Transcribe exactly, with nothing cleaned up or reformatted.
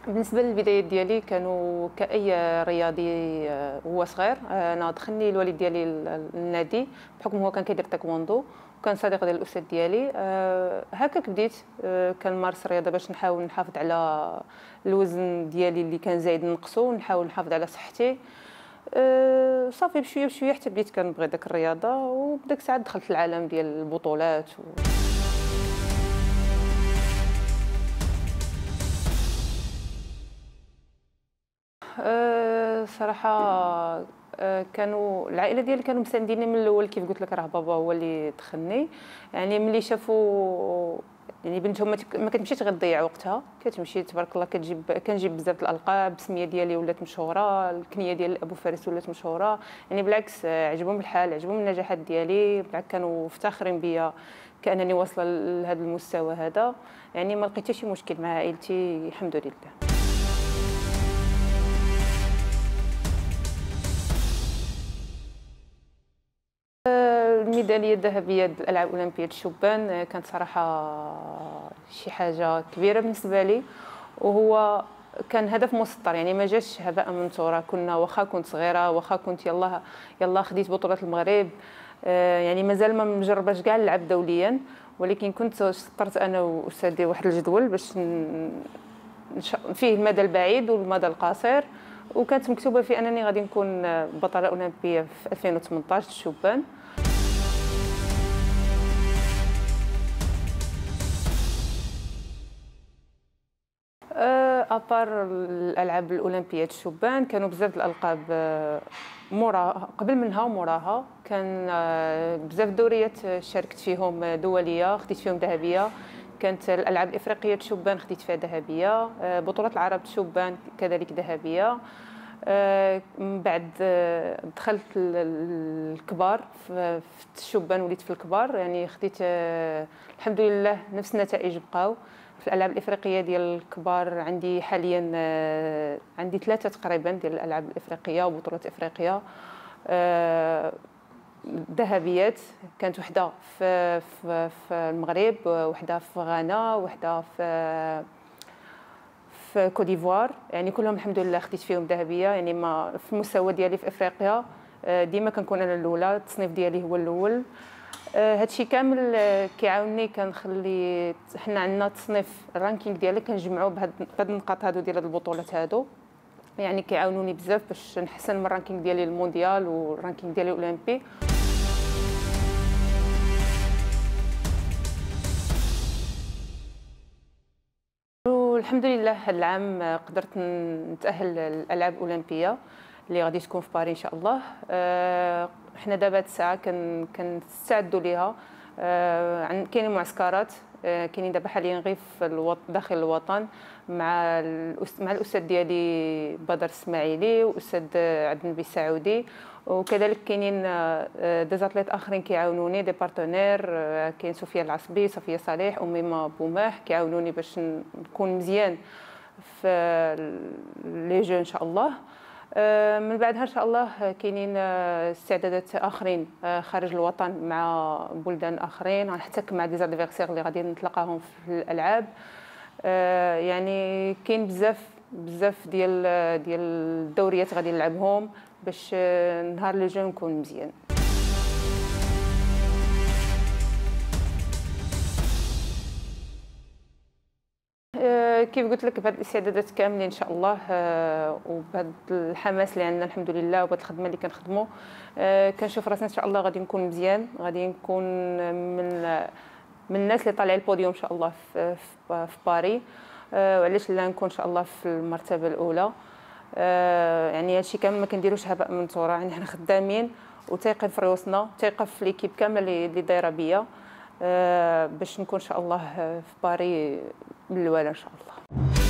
بالنسبه للبدايات ديالي كانوا كاي رياضي آه، هو صغير. آه، انا دخلني الوالد ديالي للنادي بحكم هو كان كيدير تايكوندو، وكان صديق ديال الاستاذ ديالي. أه هكاك بديت. أه كنمارس الرياضه باش نحاول نحافظ على الوزن ديالي اللي كان زايد نقصو، ونحاول نحافظ على صحتي. أه صافي بشويه بشويه حتى بديت كنبغي داك الرياضه، وبداك الساعه دخلت العالم ديال البطولات و... أه صراحة أه كانوا العائلة ديالي كانوا مسانديني من الأول. كيف قلت لك راه بابا هو اللي دخلني. يعني ملي شافوا يعني بنتهم ما تك- ما كتمشيش غير تضيع وقتها، كتمشي تبارك الله كتجيب كنجيب بزاف د الألقاب. السمية ديالي ولات مشهورة، الكنية ديال أبو فارس ولات مشهورة. يعني بالعكس آه، عجبهم الحال، عجبهم النجاحات ديالي، بالعكس كانوا مفتخرين بيا كأنني واصلة لهذا المستوى هذا. يعني ما لقيت شي مشكل مع عائلتي الحمد لله. الميداليه الذهبيه د الالعاب الاولمبيه الشبان كانت صراحه شي حاجه كبيره بالنسبه لي، وهو كان هدف مسطر. يعني ما جاش هباء منثورا. كنا واخا كنت صغيره، واخا كنت يلا يلا خديت بطوله المغرب، آه، يعني مازال ما مجرباش كاع نلعب دوليا، ولكن كنت سطرت انا واستاذي واحد الجدول باش ن- نش- فيه المدى البعيد والمدى القصير، وكانت مكتوبه فيه انني غادي نكون بطله اولمبيه في ألفين وثمنطاش الشبان. ابار الالعاب الاولمبيه الشبان كانوا بزاف الالقاب آه، موراها قبل منها وموراها. كان آه، بزاف دوريات شاركت فيهم دوليه، خديت فيهم ذهبيه. كانت الالعاب الافريقيه الشبان خديت فيها ذهبيه، آه، بطوله العرب الشبان كذلك ذهبيه. آه، من بعد آه، دخلت ال- الكبار في في الشبان، وليت في الكبار. يعني خديت آه، الحمد لله نفس النتائج بقاو. في الالعاب الافريقيه ديال الكبار عندي حاليا آه، عندي ثلاثه تقريبا ديال الالعاب الافريقيه وبطولات افريقيا آه، ذهبيات. كانت وحده في في في المغرب، وحده في غانا، وحده في في كوديفوار. يعني كلهم الحمد لله خديت فيهم ذهبيه. يعني ما في المستوى ديالي في افريقيا آه، ديما كنكون انا الاولى، التصنيف ديالي هو الاول. آه، هادشي كامل آه، كيعاونني. كنخلي حنا عندنا تصنيف الرانكينغ ديالي كنجمعوه بهاد بهاد النقاط هادو ديال هاد البطولات هادو. يعني كيعاونوني بزاف باش نحسن من الرانكينغ ديالي المونديال والرانكينغ ديالي الاولمبي. والحمد لله هذا العام قدرت نتأهل للألعاب الأولمبية اللي غادي تكون في باريس إن شاء الله. آه، حنا دابا هاد الساعة كن كنستعدوا ليها. آه، عن- كاينين معسكرات آه، كاينين دابا حاليا غير في الوط... داخل الوطن مع الأس... مع الأستاذ ديالي بدر السماعيلي وأستاذ عبد النبي السعودي. وكذلك كاينين آه، دي زاتليت اخرين كيعاونوني، دي بارتنير. آه، كاين سفيا العصبي، صفيه صالح، اميمه بوماح كيعاونوني باش نكون مزيان في لي جو ان شاء الله. آه، من بعدها ان شاء الله كاينين آه، استعدادات اخرين آه، خارج الوطن مع بلدان اخرين. غنحتك مع دي زادفيرسير اللي غادي نتلاقاهم في الالعاب. آه، يعني كاين بزاف بزاف ديال ديال الدوريات غادي نلعبهم باش آه، نهار اللي جاي نكون مزيان. آه، كيف قلت لك بهاد الاستعدادات كاملين ان شاء الله آه، وبهاد الحماس اللي عندنا الحمد لله، وبهاد الخدمه اللي كنخدموا آه، كنشوف راسنا ان شاء الله غادي نكون مزيان. غادي نكون من من الناس اللي طالعين البوديوم ان شاء الله في في, في باري. آه، وعلاش لا نكون ان شاء الله في المرتبه الاولى. آه، يعني هادشي كامل ما كنديروش هباء من ثورة. يعني حنا خدامين وتايقين في راسنا، تايقه في ليكيب كامله اللي اللي دايره بيا آه، باش نكون ان شاء الله في باري من الاول ان شاء الله.